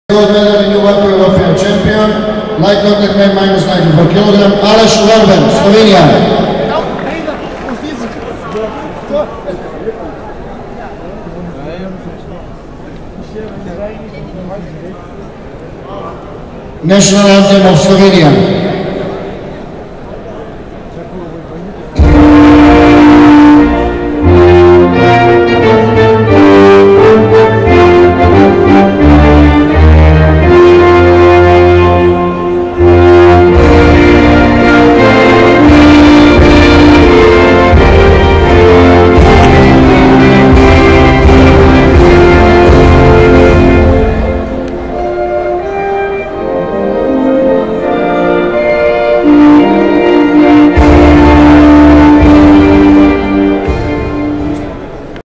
Gold medal and new welter warfare champion, light knockout man minus 94 kg, Aleš Verben, Slovenija. National anthem of Slovenia.